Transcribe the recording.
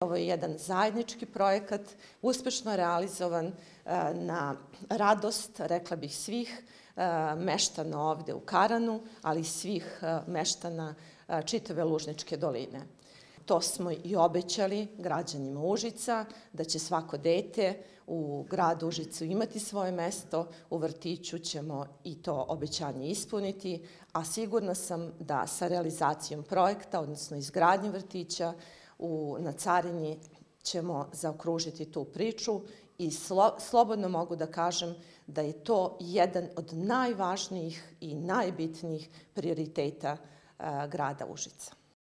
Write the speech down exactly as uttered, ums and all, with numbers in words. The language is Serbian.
ovo je jedan zajednički projekat, uspešno realizovan na radost, rekla bih, svih meštana ovde u Karanu, ali i svih meštana čitave Lužničke doline. To smo i obećali građanima Užica, da će svako dete u gradu Užicu imati svoje mesto, u vrtiću ćemo i to obećanje ispuniti, a sigurna sam da sa realizacijom projekta, odnosno izgradnje vrtića na Carinji, ćemo zaokružiti tu priču i slobodno mogu da kažem da je to jedan od najvažnijih i najbitnijih prioriteta grada Užica.